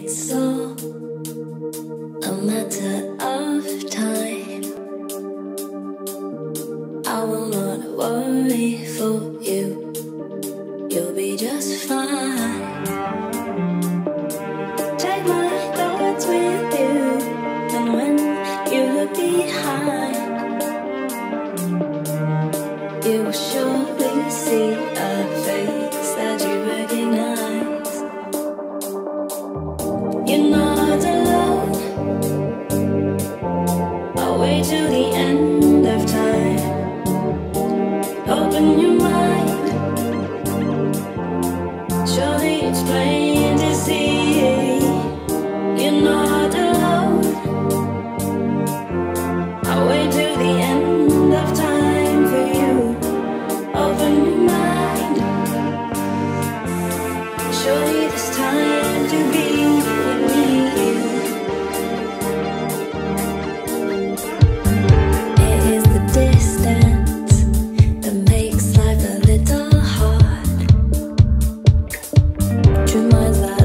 It's all a matter of time. I will not worry for you. You'll be just fine. Take my thoughts with you, and when you look behind, you will surely see a face that you recognize. You're not alone. I'll wait till the end of time. Open your mind. Surely it's plain to see. You're not alone. I'll wait till the end of time for you. Open your mind. Surely there's time to be with me. It is the distance that makes life a little hard. Through my life